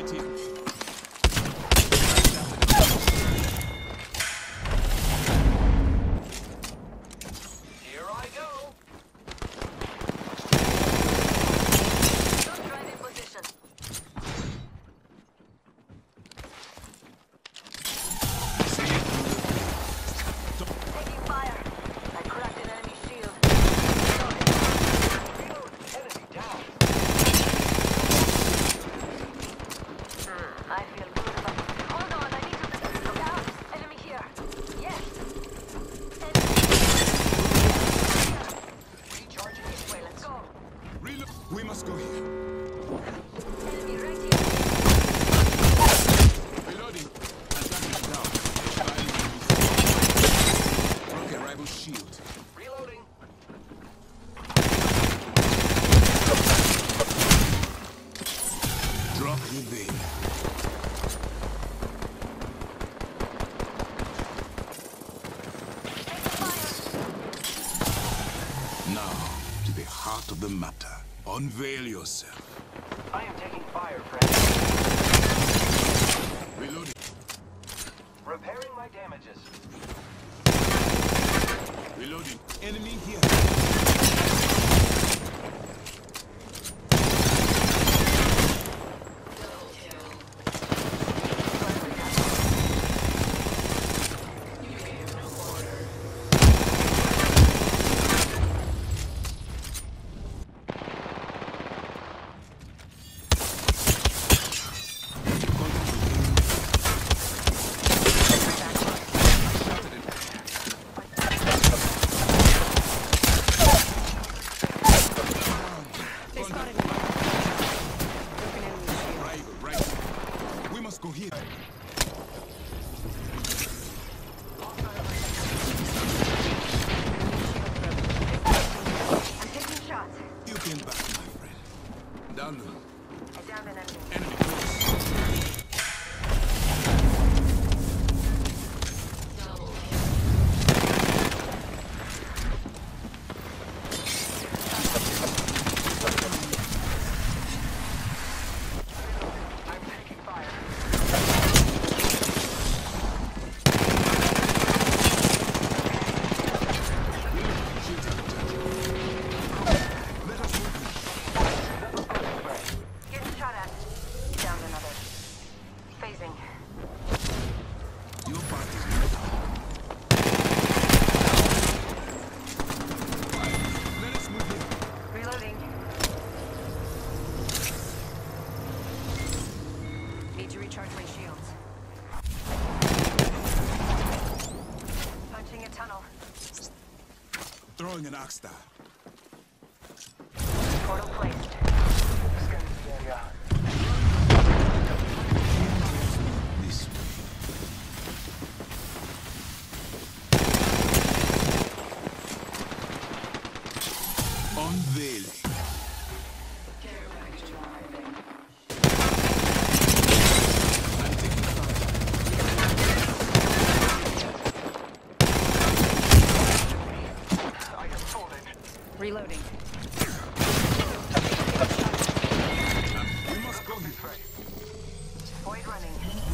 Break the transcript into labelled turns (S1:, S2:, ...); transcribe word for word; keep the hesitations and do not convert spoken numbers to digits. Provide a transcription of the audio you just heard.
S1: Right here.
S2: Here I go.
S3: Don't drive in position. Taking fire. I cracked an enemy shield.
S2: Reload. Enemy down.
S3: Hmm, I feel good about it. Hold on, I need to look out. Enemy here. Yes. Enemy.
S2: Recharging.
S3: This way, let's go.
S1: Reload. We must go here.
S3: Enemy right here.
S1: Reloading. Attack down. Broken rival shield.
S2: Reloading.
S1: Drop in vein.
S3: Taking fire.
S1: Now, to the heart of the matter. Unveil yourself.
S2: I am taking fire, friend.
S1: Reloading.
S2: Repairing my damages.
S1: Reloading. Enemy here. Right, right. We must go here.
S3: I'm taking shots.
S1: You came back, my friend. Down low.
S3: I downed an enemy.
S1: Enemy close.
S2: I'm taking fire.
S3: Getting shot at. Downed another. Phasing.
S1: Your part is not done. Let us move here.
S3: Reloading. Need to recharge my shields. Punching a tunnel.
S1: Throwing an arc star.
S3: Portal placed.
S2: Scanning the area.
S1: This way. Unveiling. I'm taking fire.
S2: I have fallen.
S3: Reloading.
S1: We must go this way.
S3: Void running.